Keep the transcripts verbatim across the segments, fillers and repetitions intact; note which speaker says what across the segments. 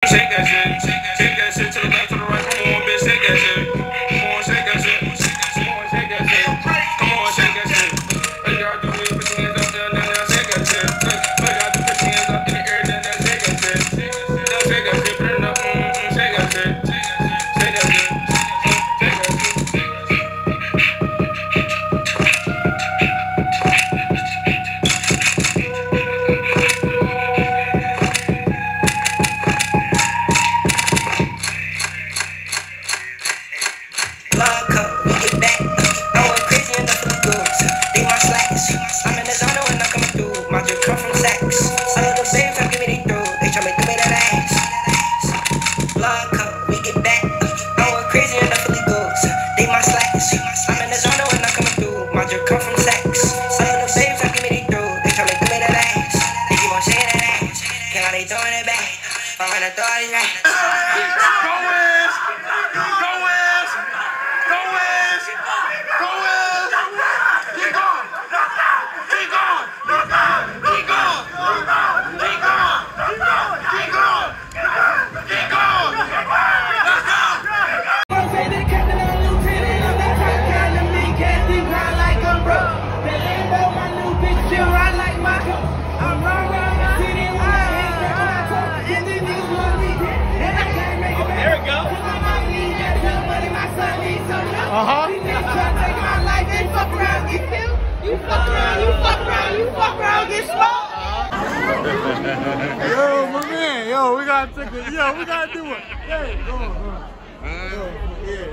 Speaker 1: shake that shit, shake that shit to the left, to the right. Come on, bitch, shake that shit. Come on, shake that shit. Come on, shake that shit. Come on, shake that shit. All you gotta do is put your hands up there, now now shake that shit. All you gotta do is put your hands up in the air, now now shake that shit. Now shake that shit, put it up, mm-hmm, shake that shit. Shake that shit. Shake that shit.
Speaker 2: Yo, my man, yo, we gotta take it. Yo, we gotta do it. Hey, go on, go on. Yo, yeah.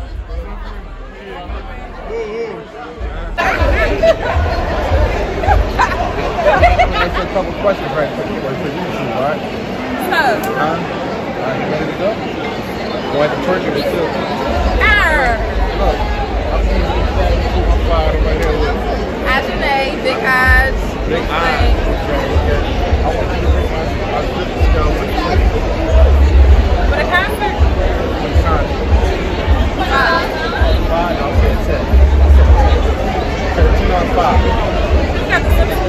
Speaker 2: Ask you a couple questions right quick for YouTube, all right? Huh? Huh? Are you ready to go? Go ahead and twerk it too. Look, I'm going to be right here with
Speaker 3: Ajane, big eyes.
Speaker 2: Big eyes. Okay, okay. I want you to bring my, my sister's girl with you.
Speaker 3: For the concert?
Speaker 2: For the concert.
Speaker 3: Five.
Speaker 2: Five? I'll say ten. thirteen on five.
Speaker 3: You got the sister.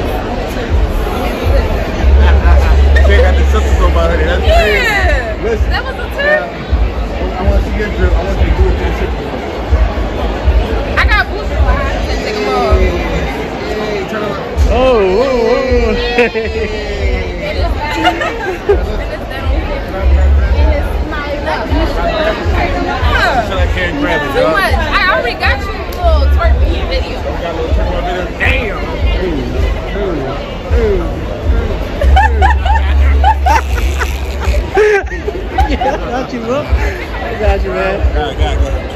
Speaker 2: They got the sister go by her. That's
Speaker 3: Yeah.
Speaker 2: crazy. Listen.
Speaker 3: That was a tip.
Speaker 2: Uh, I want you to get drip. I want you to do it three sixty.
Speaker 3: I got booster lines and take them off.
Speaker 2: Hey, turn around.
Speaker 4: Oh, oh, oh.
Speaker 3: And it's
Speaker 2: So I can't grab it,
Speaker 3: too
Speaker 2: dog.
Speaker 3: much. I already got you a little twerk video.
Speaker 2: We got a little twerk on video. Damn. Ooh, ooh, ooh.
Speaker 4: Yeah, I got you, bro. I got you, man.
Speaker 2: Got it, got it, got it.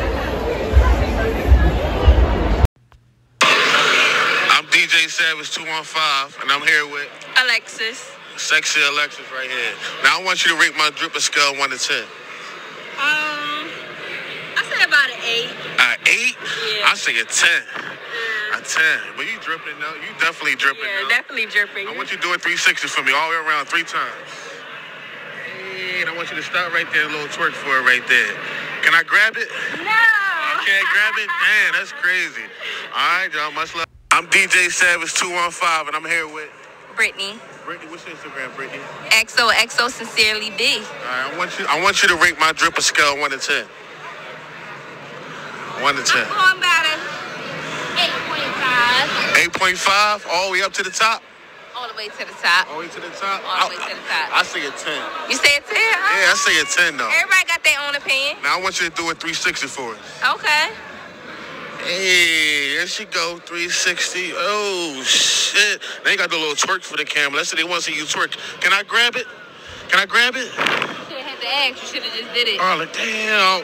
Speaker 5: I'm D J Savage two one five, and I'm here with
Speaker 3: Alexis.
Speaker 5: Sexy Alexis right here. Now I want you to rate my dripper scale one to ten.
Speaker 3: Um, I say about an eight.
Speaker 5: An eight?
Speaker 3: Yeah.
Speaker 5: I say a ten. A ten. But you dripping now. You definitely dripping
Speaker 3: Yeah,
Speaker 5: now.
Speaker 3: definitely dripping.
Speaker 5: I want you to do a three sixty for me all the way around three times. Hey, and I want you to stop right there, a little twerk for it right there. Can I grab it?
Speaker 3: No.
Speaker 5: I can't grab it? Man, that's crazy. All right, y'all, much love. I'm D J Savage two one five, and I'm here with
Speaker 3: Brittany.
Speaker 5: Brittany. What's your Instagram, Brittany?
Speaker 3: X O X O Sincerely B.
Speaker 5: All right, I want you. I want you to rate my dripper scale one to ten. One to ten.
Speaker 3: I'm going about a eight point five.
Speaker 5: Eight point five, all the way up to the top.
Speaker 3: All the way to the top.
Speaker 5: All the way to the top.
Speaker 3: All the way to the top.
Speaker 5: I, I say a ten.
Speaker 3: You say a ten? Huh?
Speaker 5: Yeah, I say a ten though.
Speaker 3: Everybody got their own opinion.
Speaker 5: Now I want you to do a three sixty for us.
Speaker 3: Okay.
Speaker 5: Hey, there she go, three sixty. Oh shit! They got the little twerk for the camera. Let's say they want to see you twerk. Can I grab it? Can I grab it?
Speaker 3: You should have had to ask. You should have just did it.
Speaker 5: Oh, like, damn.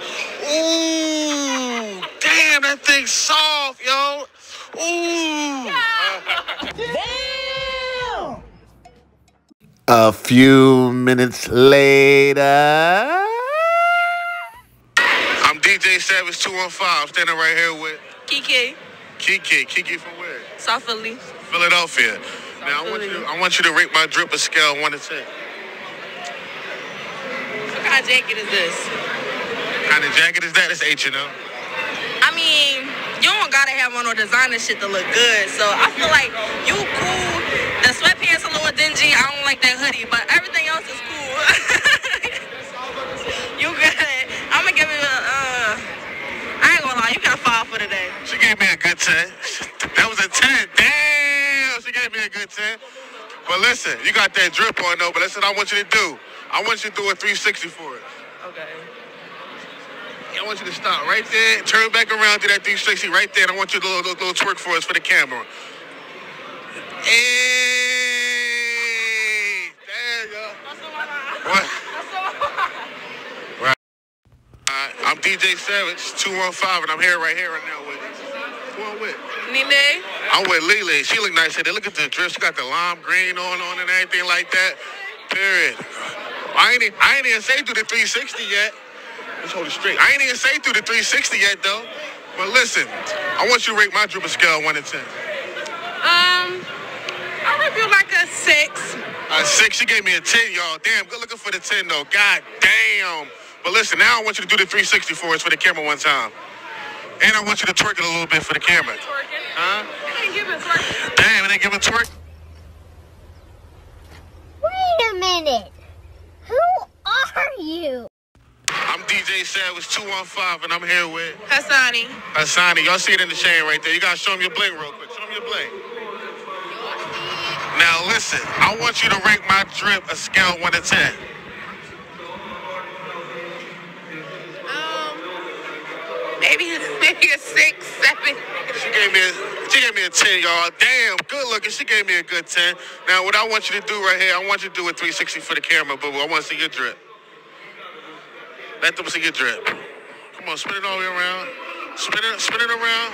Speaker 5: Ooh, damn, that thing's soft, yo. Ooh.
Speaker 3: Damn.
Speaker 6: A few minutes later.
Speaker 5: I'm D J Savage two one five, standing right here with
Speaker 3: Kiki.
Speaker 5: Kiki. Kiki from where?
Speaker 3: South Philly.
Speaker 5: Philadelphia. Now I want you to I want you to rate my dripper scale one to ten.
Speaker 3: What kind of jacket is this?
Speaker 5: What kind of jacket is that? It's H and M.
Speaker 3: I mean, you don't gotta have on no designer shit to look good. So I feel like you cool. The sweatpants a little dingy. I don't like that hoodie, but everything else is cool.
Speaker 5: ten. That was a ten. Damn, she gave me a good ten. But listen, you got that drip on though, but listen, I want you to do. I want you to do a three sixty for it.
Speaker 3: Okay.
Speaker 5: I want you to stop right there, turn back around, do that three sixty right there, and I want you to do a little, little twerk for us for the camera. Hey, there you go. What? Right. Right. I'm D J Savage, two one five, and I'm here right here right now with who I'm with?
Speaker 3: Nene.
Speaker 5: I'm with Lele. She look nice. They look at the dress. She got the lime green on on and everything like that. Period. I ain't, I ain't even say do the three sixty yet. Let's hold it straight. I ain't even say through the three sixty yet, though. But listen, I want you to rate my drip scale one to ten.
Speaker 3: Um, I'll rate you like a six.
Speaker 5: A six? She gave me a ten, y'all. Damn, good looking for the ten, though. God damn. But listen, now I want you to do the three sixty for us for the camera one time. And I want you to twerk it a little bit for the camera.
Speaker 3: Twerking?
Speaker 5: Huh?
Speaker 3: It ain't giving twerking.
Speaker 5: Damn, it ain't giving twerk.
Speaker 7: Wait a minute. Who are you?
Speaker 5: I'm D J Savage two one five, and I'm here with
Speaker 3: Hassani.
Speaker 5: Hassani. Y'all see it in the chain right there. You gotta show them your bling real quick. Show them your bling. Now listen, I want you to rate my drip a scale one to ten.
Speaker 3: Um, maybe maybe a six, seven.
Speaker 5: She gave me a, she gave me a ten, y'all. Damn, good looking. She gave me a good ten. Now what I want you to do right here, I want you to do a three sixty for the camera, but I want to see your drip. Let them see your drip. Come on, spin it all the way around. Spin it, spin it around.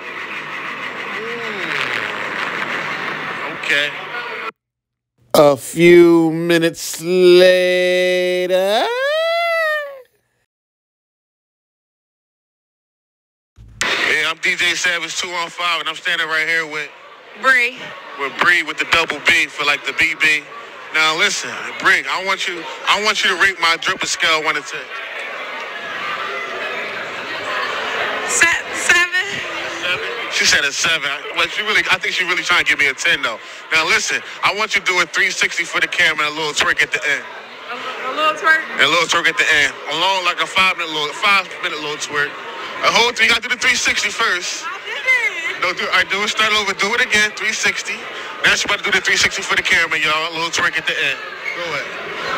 Speaker 5: Ooh. Okay.
Speaker 6: A few minutes later.
Speaker 5: Yeah, I'm D J Savage two one five, and I'm standing right here with
Speaker 3: Bree.
Speaker 5: with Bree with the double B for like the B B. Now listen, Bree, I want you, I want you to rate my drip a scale one to ten.
Speaker 3: Se- seven.
Speaker 5: Seven. She said a seven. Well, she really, I think she really trying to give me a ten though. Now listen, I want you to do a three sixty for the camera and a little twerk at the end.
Speaker 3: A, a little twerk.
Speaker 5: And a little twerk at the end. Along like a five minute little, five minute little twerk. A whole three. You got to do the three sixty first.
Speaker 3: I did it.
Speaker 5: Don't do. All right, do it. Start over. Do it again. three sixty. Now she's about to do the three sixty for the camera, y'all. A little twerk at the end. Go ahead.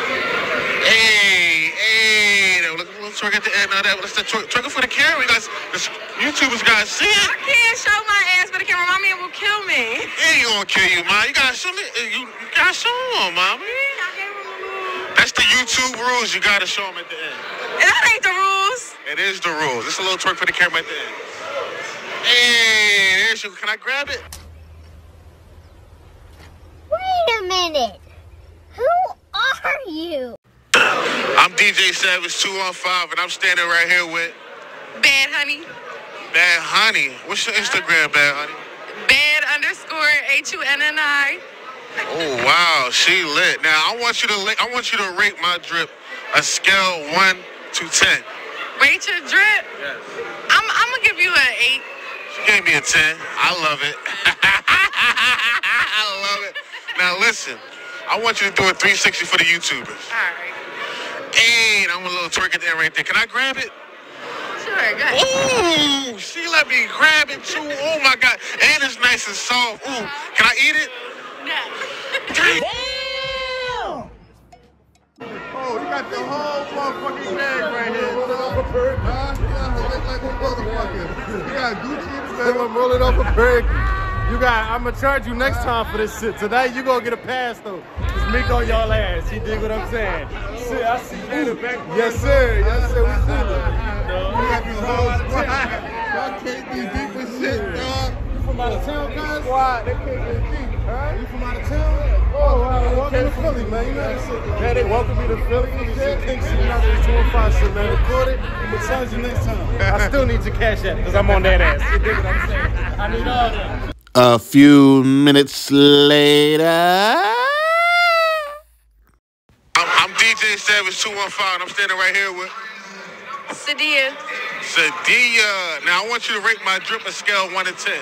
Speaker 5: Hey, hey. Now, look, a little twerk at the end. Now that let's twerk, twerk it for the camera. You guys, the YouTubers gotta see it.
Speaker 3: I can't show my ass for the camera. My man will kill me.
Speaker 5: He ain't gonna kill you, man. You gotta show me. You, you gotta show him, mommy.
Speaker 3: I gave him a little.
Speaker 5: That's the YouTube rules. You gotta show him at the end.
Speaker 3: That ain't the rules.
Speaker 5: It is the rules. It's a little twerk for the camera at the end. Hey, there's you. Can I grab it?
Speaker 7: Wait a minute. Who are you?
Speaker 5: I'm D J Savage two one five, and I'm standing right here with
Speaker 3: Bad honey.
Speaker 5: Bad Honey. What's your Instagram, Bad Honey?
Speaker 3: Bad underscore H U N N I.
Speaker 5: Oh wow, she lit. Now I want you to li- I want you to rate my drip a scale one to ten.
Speaker 3: Rate your drip.
Speaker 5: Yes.
Speaker 3: I'm I'm gonna give you an eight.
Speaker 5: She gave me a ten. I love it. I love it. Now listen, I want you to do a three sixty for the YouTubers.
Speaker 3: All right.
Speaker 5: And I'm a little twerk at the end right there. Can I grab it?
Speaker 3: Sure, go ahead.
Speaker 5: Ooh, she let me grab it too. Oh my God. And it's nice and soft. Ooh, can I eat it?
Speaker 3: No.
Speaker 2: Oh, you got the whole motherfucking bag right here. Roll it off a perk. Huh? Yeah, look like a motherfucker. You got Gucci in the bag. Roll it off a perk. You got, I'm gonna charge you next time for this shit. Tonight you gonna get a pass though. It's Meek on y'all ass. You dig what I'm saying? Shit, I see you in the back. Yes sir, yes sir, we cool. You got these hoes. Y'all can't be deep as shit, dog. You from out of town, guys? Squad, they can't get deep. Huh? You from out of town? Oh, wow, welcome to Philly, man. You know that shit. Yeah, they welcome me to Philly. Shit, think shit, you know that two one five shit, man. Record it. We'll charge you next time. I still need your cash app because I'm on that ass. You dig what I'm saying? I need all that.
Speaker 6: A few minutes later.
Speaker 5: I'm, I'm D J Savage two one five, and I'm standing right here with
Speaker 3: Sadia.
Speaker 5: Sadia. Now, I want you to rate my drip a scale one to ten.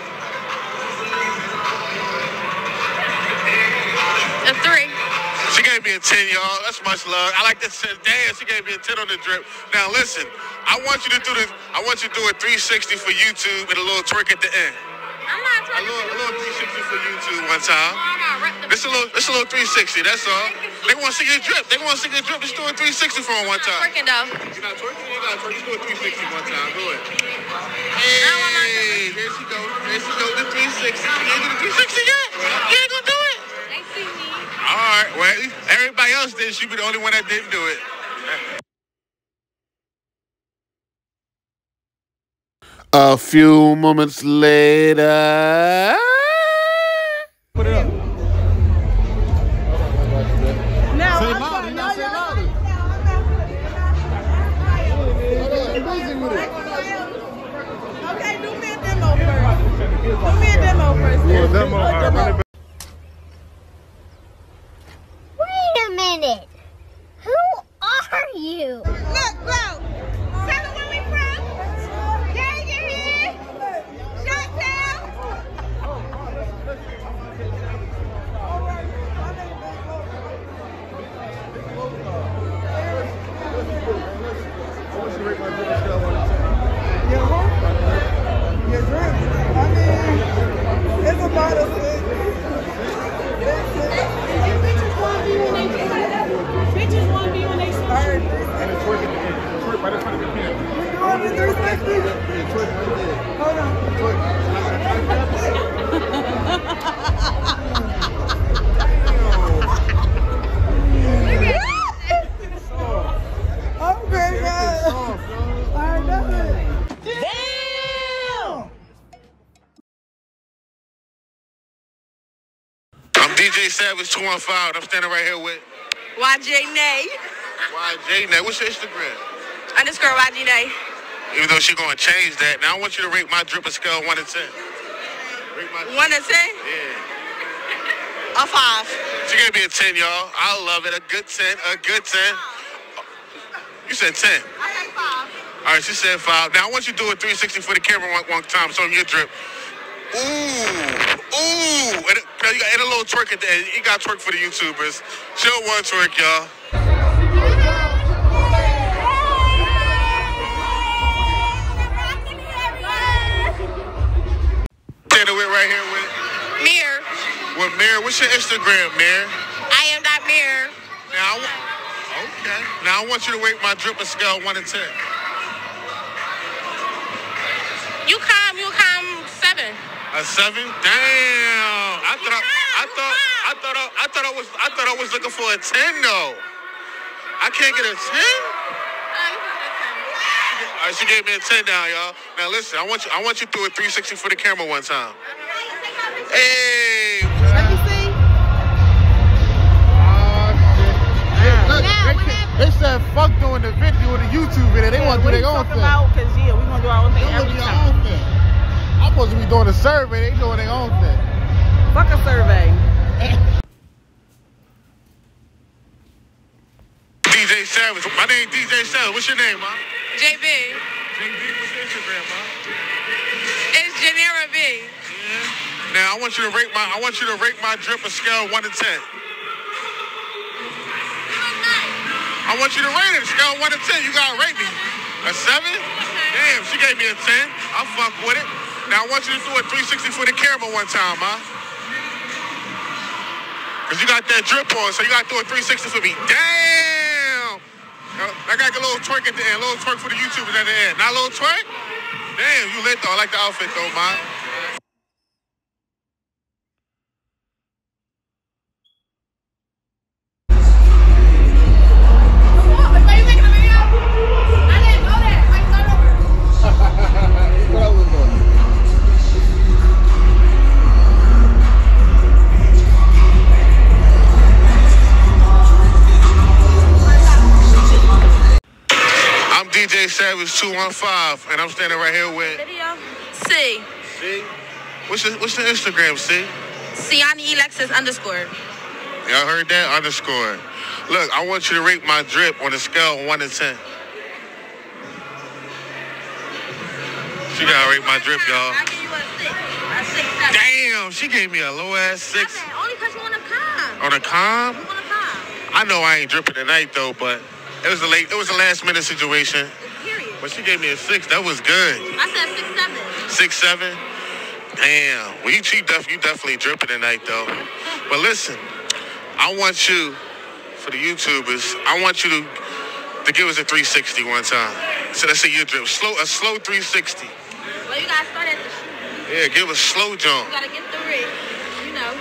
Speaker 3: A three.
Speaker 5: She gave me a ten, y'all. That's much love. I like that. Damn, she gave me a ten on the drip. Now listen, I want you to do this. I want you to do a three sixty for YouTube and a little twerk at the end.
Speaker 3: I'm not trying
Speaker 5: a little, a little three sixty for YouTube one time. This a little, this a little three sixty. That's all. They want to see your drip. They want to see your drip. Just do a three sixty for them one time.
Speaker 3: I'm twerking though.
Speaker 5: You're not twerking. You got to twerk. Just do a three sixty one time. Do it. Hey, there she goes. There she goes. The three sixty. You ain't do the three sixty yet. You ain't gonna do it.
Speaker 3: They see me.
Speaker 5: All right. Well, everybody else did. She be the only one that didn't do it.
Speaker 6: A few moments later.
Speaker 2: Put it up.
Speaker 4: Now,
Speaker 2: Say
Speaker 4: I'm
Speaker 2: louder.
Speaker 4: sorry,
Speaker 2: You
Speaker 4: no,
Speaker 2: gotta say
Speaker 4: y'all-
Speaker 2: louder.
Speaker 4: Okay, do me a demo first. Do me a demo first.
Speaker 2: Yeah, demo.
Speaker 4: A
Speaker 2: All right,
Speaker 4: demo.
Speaker 2: run it back.
Speaker 7: Wait a minute. Who are you?
Speaker 3: Look, bro. Tell them where we from. Can you hear? Shut down.
Speaker 4: Your home? Your drink? I mean, it's about a six.
Speaker 8: Bitches want to be when they
Speaker 2: And it's twerk at the end. Twerk right in front of the camera.
Speaker 4: You want me three sixty?
Speaker 2: Yeah, twerk right there.
Speaker 4: Hold on.
Speaker 2: Twerk.
Speaker 4: I'm great, guys. All right, that's it.
Speaker 5: I'm D J Savage two one five. I'm standing right here with
Speaker 3: Y J Nay.
Speaker 5: Y J. Now, what's your Instagram?
Speaker 3: Underscore Y G Nay.
Speaker 5: Even though she's gonna change that, now I want you to rate my drip a scale one to ten. Rate my
Speaker 3: One to ten?
Speaker 5: Yeah.
Speaker 3: A five.
Speaker 5: She gave me a ten, y'all. I love it. A good ten. A good ten. You said ten.
Speaker 3: I got five.
Speaker 5: All right, she said five. Now I want you to do a three sixty for the camera one, one time. So your drip. Ooh, ooh. And, it, you got and a little twerk at the end. You got twerk for the YouTubers. Show one twerk, y'all. Standing with right here with
Speaker 3: Mirror.
Speaker 5: with Mir. What's your Instagram, Mir?
Speaker 3: I am that mirror.
Speaker 5: Now, I wa- okay. Now I want you to rate my drip a scale one to ten.
Speaker 3: You come, you come seven.
Speaker 5: A seven? Damn! I thought I, I thought I thought I, I thought I was I thought I was looking for a ten though. I can't get a ten. All right, she gave me a ten now, y'all. Now listen, I want you I want you to do a three sixty for the camera one time. Hey.
Speaker 4: Let me see.
Speaker 2: Look, they, they said fuck doing the video, the YouTube video. They want to do their own thing.
Speaker 4: Because, yeah, we're going to do our own thing
Speaker 2: They want
Speaker 4: every
Speaker 2: to do their
Speaker 4: time.
Speaker 2: own thing. I'm supposed to be doing a survey. They doing their own thing.
Speaker 4: Fuck a survey.
Speaker 5: D J Savage. My name D J Savage. What's your name, ma?
Speaker 3: J B.
Speaker 5: J B. What's your Instagram, ma?
Speaker 3: It's Janera B.
Speaker 5: Yeah. Now I want you to rate my I want you to rate my drip a scale one to ten. I want you to rate it a scale one to ten. You gotta rate me. A seven? Damn, she gave me a ten. I'll fuck with it. Now I want you to do a three sixty for the camera one time, ma. Cause you got that drip on, so you gotta do a three sixty for me. Damn! I got a little twerk at the end, a little twerk for the YouTubers at the end. Not a little twerk? Damn, you lit though. I like the outfit though, ma.
Speaker 2: What I was doing?
Speaker 5: I'm D J Savage two one five, and I'm standing right here with
Speaker 3: Video. C.
Speaker 5: C. What's your What's your Instagram, C?
Speaker 3: Siani Alexis underscore.
Speaker 5: Y'all heard that? Underscore. Look, I want you to rate my drip on a scale of one to ten. She gotta rate my drip, y'all.
Speaker 3: I give you a six. A six, seven.
Speaker 5: Damn, she gave me a low ass six
Speaker 3: Seven. Only because you want to come.
Speaker 5: on a com.
Speaker 3: You want to come.
Speaker 5: I know I ain't dripping tonight though, but it was a late, it was a last minute situation.
Speaker 3: Period.
Speaker 5: But she gave me a six. That was good.
Speaker 3: I said six seven.
Speaker 5: Six seven. Damn. Well, you, you, def, you definitely dripping tonight though. But listen, I want you, for the YouTubers, I want you to to give us a three sixty one time. So let's say you drip slow, a slow three sixty.
Speaker 3: Well, you gotta start at the shoe.
Speaker 5: Yeah, give us slow jump.
Speaker 3: You gotta get the rig. You know.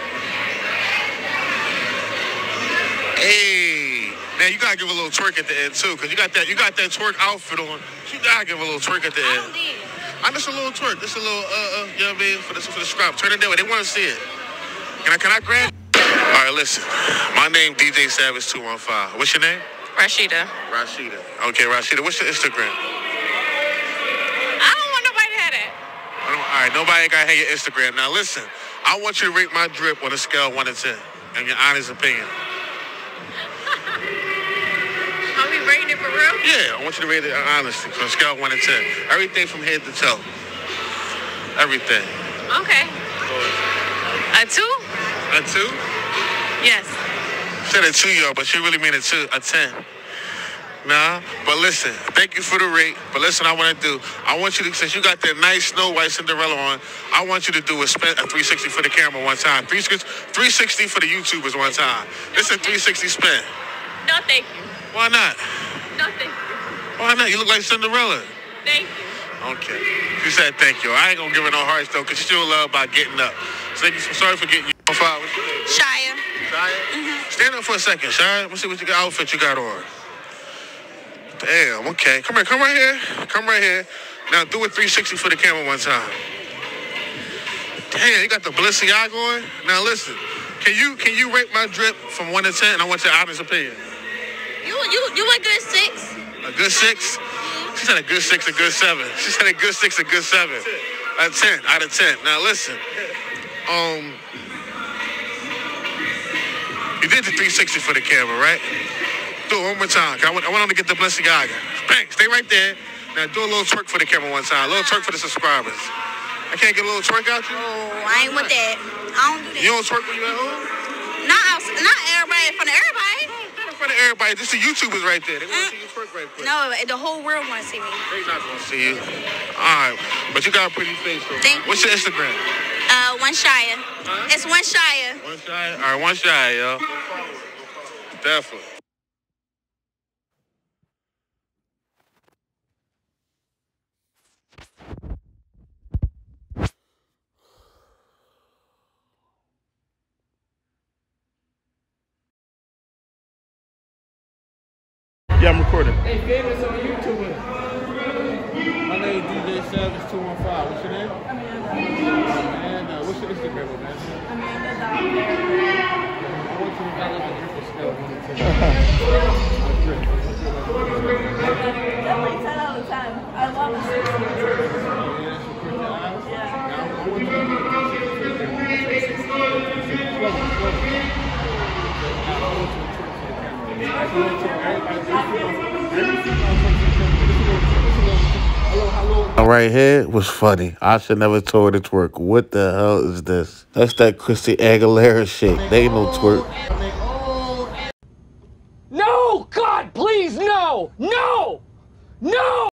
Speaker 5: Hey, now you gotta give a little twerk at the end too, cause you got that you got that twerk outfit on. You gotta give a little twerk at the
Speaker 3: I
Speaker 5: end.
Speaker 3: don't did.
Speaker 5: I'm just a little twerk, just a little uh, uh you know what I mean, for the for the scrap. Turn it that way. They want to see it. Can I can I grab? All right, listen. My name D J Savage two one five. What's your name?
Speaker 8: Rashida.
Speaker 5: Rashida. Okay, Rashida. What's your Instagram?
Speaker 8: I don't want nobody to have that.
Speaker 5: I don't, all right, nobody got to have your Instagram. Now listen, I want you to rate my drip on a scale of one to ten, in your honest opinion.
Speaker 8: Are we rating it for real?
Speaker 5: Yeah, I want you to rate it honestly on a scale of one to ten. Everything from head to toe. Everything.
Speaker 8: Okay. A two?
Speaker 5: A two?
Speaker 8: Yes.
Speaker 5: Said a two, y'all, but she really mean a two, a ten. Nah, but listen, thank you for the rate. But listen, I want to do, I want you to, since you got that nice Snow White Cinderella on, I want you to do a, spin, a three sixty for the camera one time. three sixty for the YouTubers one time. This is a three sixty spin.
Speaker 8: No, thank you.
Speaker 5: Why not?
Speaker 8: No, thank you.
Speaker 5: Why not? You look like Cinderella.
Speaker 8: Thank you.
Speaker 5: Okay. She said thank you. I ain't gonna give her no hearts though, because she still love about getting up. So thank you. Sorry for getting you on fire.
Speaker 8: Shia.
Speaker 5: Shia? Mm-hmm. Stand up for a second, Shia. Let's see what you got, outfit you got on. Damn, okay. Come here, come right here. Come right here. Now do a three sixty for the camera one time. Damn, you got the Balenciaga on? Now listen, can you can you rate my drip from one to ten? And I want your honest opinion.
Speaker 3: You you you a good six.
Speaker 5: A good six? She said a good six, a good seven. She said a good six, a good seven. A ten out of ten. Now listen, um, you did the three sixty for the camera, right? Do it one more time. I want, I want them to get the Balenciaga. Bang, stay right there. Now do a little twerk for the camera one time. A little twerk for the subscribers. I can't get a little twerk out you?
Speaker 3: Oh, I ain't with that. I don't do that.
Speaker 5: You don't twerk when you at home?
Speaker 3: Not outside, not everybody in front of everybody.
Speaker 5: Not in front of everybody. This the YouTubers right there. They want to see you twerk right quick.
Speaker 3: No, the whole world want to see me.
Speaker 5: They not going to see you. All right. But you got a pretty face though.
Speaker 3: Thank
Speaker 5: What's your Instagram?
Speaker 3: Uh, one Shia. Huh? It's one Shia.
Speaker 5: One Shia? All right, one Shia, yo. Definitely. Yeah, I'm recording.
Speaker 2: Hey, famous on YouTube. My name is D J Savage two one five. What's your name? Amanda. What's your Instagram, Amanda? Amanda. I want you to validate the drip scale one to ten.
Speaker 9: Definitely ten out of ten. I love it.
Speaker 6: Right here was funny. I should never told it twerk. What the hell is this? That's that Christy Aguilera shit. They ain't no twerk.
Speaker 10: No! God, please, no! No! No!